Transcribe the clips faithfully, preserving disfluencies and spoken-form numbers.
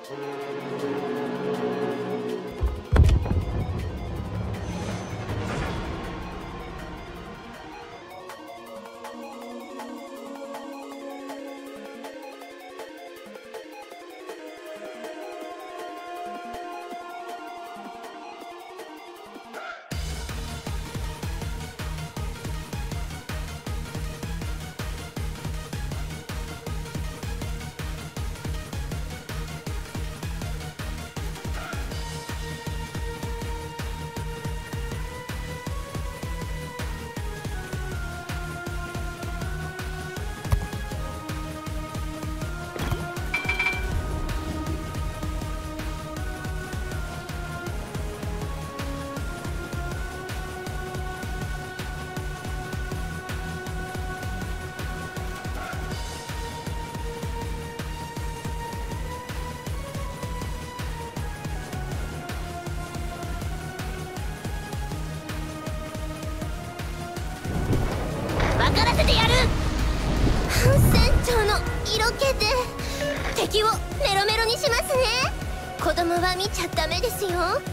敵をメロメロにしますね。子供は見ちゃダメですよ。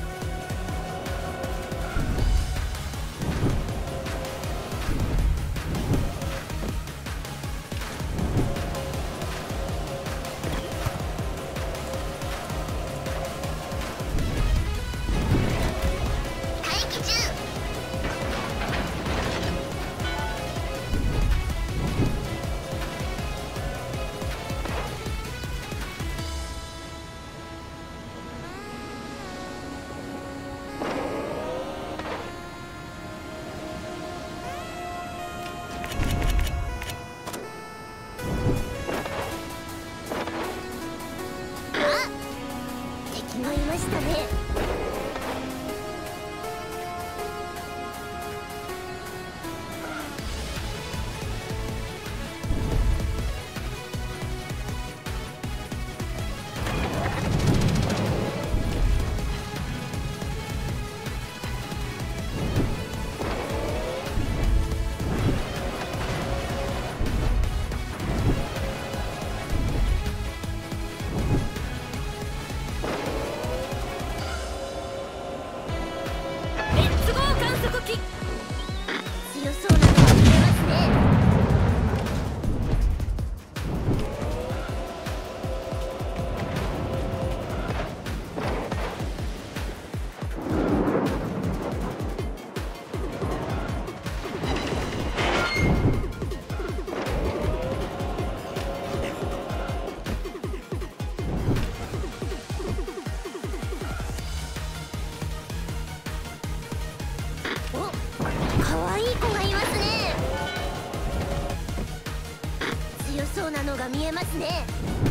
見えますね。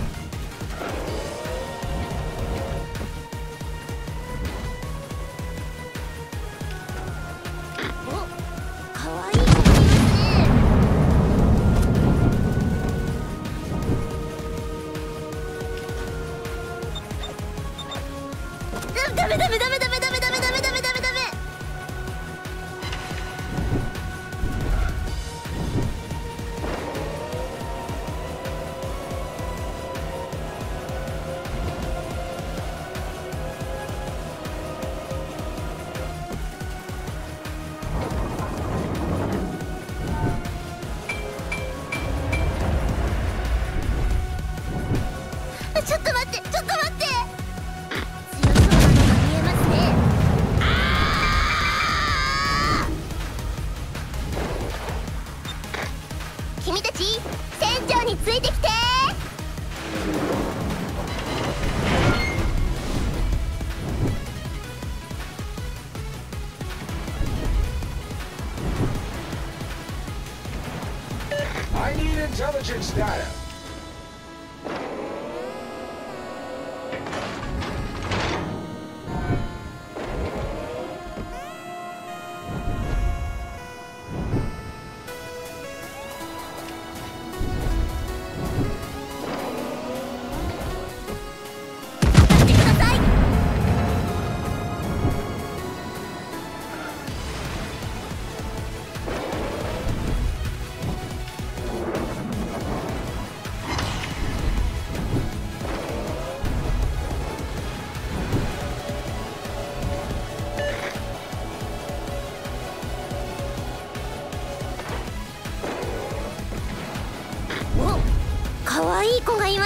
お、かわいい子がいますね。ダメダメダメダメダメダメダメダメダメダメ。ちょっと待ってちょっと待って、強そうなのが見えますね。あー、君たち船長についてきて。 I need intelligence data.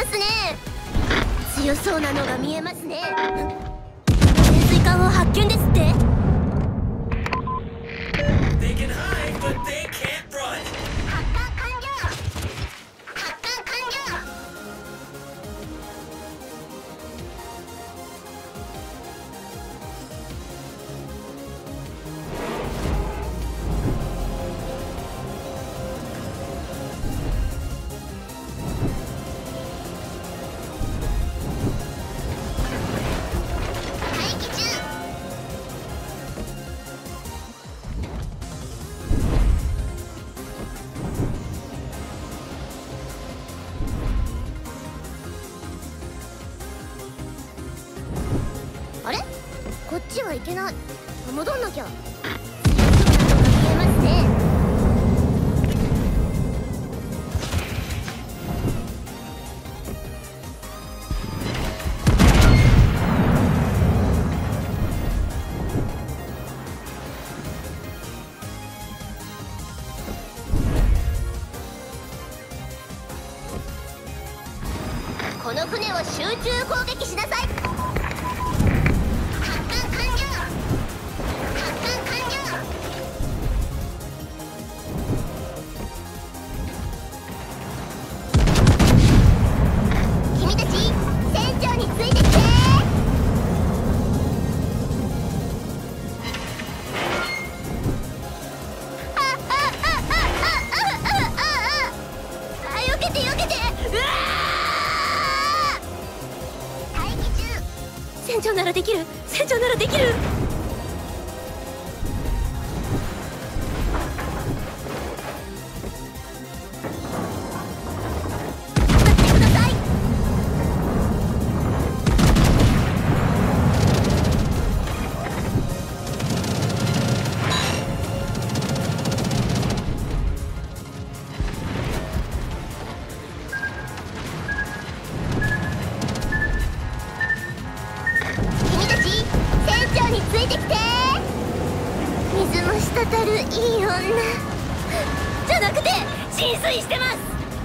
ますね。強そうなのが見えますね。潜水艦を発見ですって。 They can hide, but they can't run. 発艦完了。発艦完了。待機中。あれ？こっちはいけない。戻んなきゃ。強そうなのが見えますね。この船を集中攻撃しなさい。発艦完了。発艦完了。君たち船長についてきて。あああああああああ、避けて避けて。うわー、待機中。船長ならできる。船長ならできる。待ってください。君たち船長についてきて。水も滴るいい女じゃなくて浸水してます。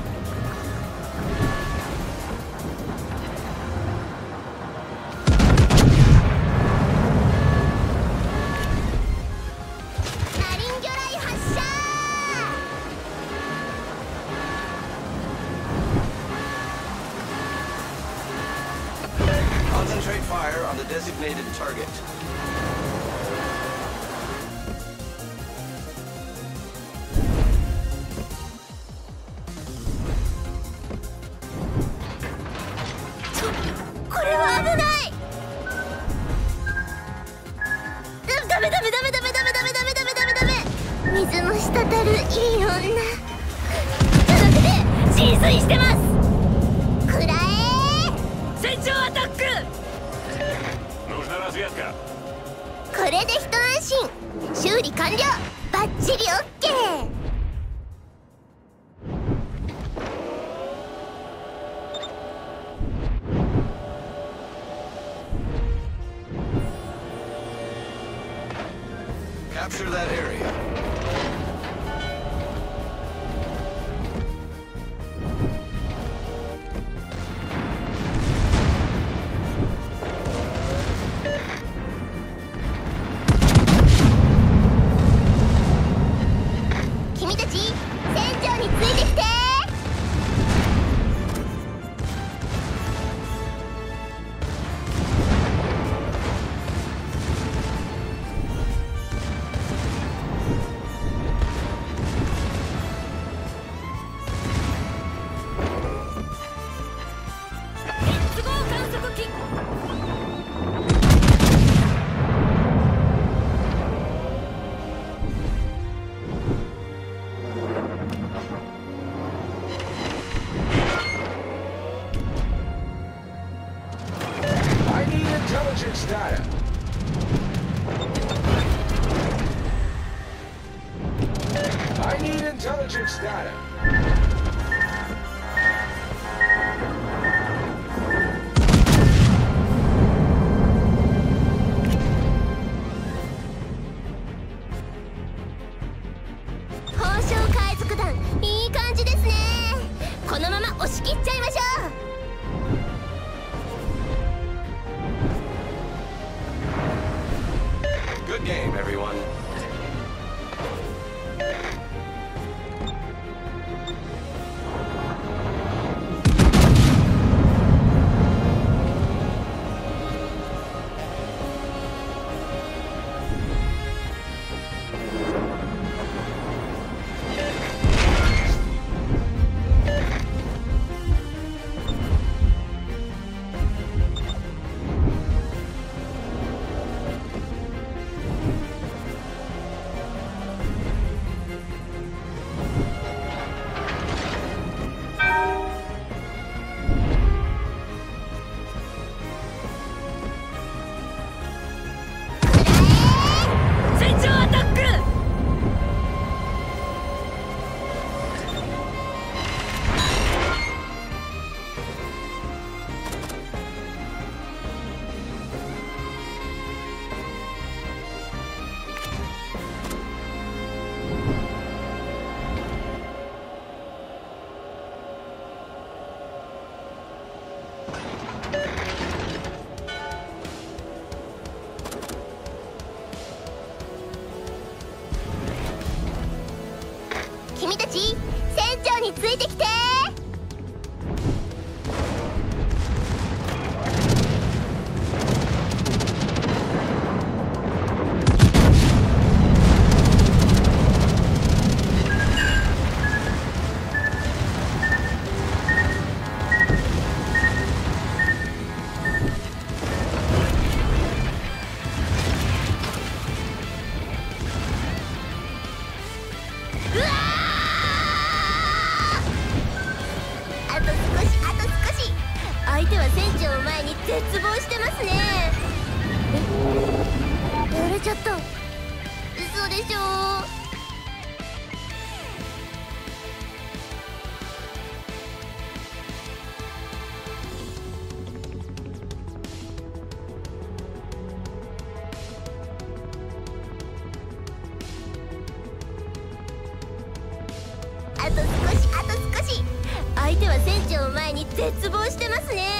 マリン魚雷発射。 Concentrate fire on the designated target. ちょ、これは危ない。ダダメダメダメダメダメダメダメダメダメダメ。水も滴るいい女じゃなくて浸水してます。くらえ。船長アタック。 Нужна разведка. これで一安心。修理完了。バッチリオッケー。 Capture that area. 君たち船長についてきて。レッツゴー観測機。 I need intelligence data. I need intelligence data. 報奨海賊団いい感じですね。このまま押し切っちゃいましょう。 ついてきて。相手は船長を前に絶望してますね。え、やられちゃった。嘘でしょ。あと少し、あと少し。相手は船長を前に絶望してますね。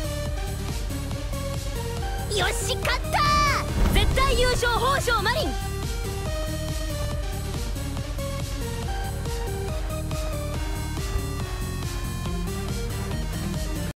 よし、勝った。絶対優勝、宝生マリン。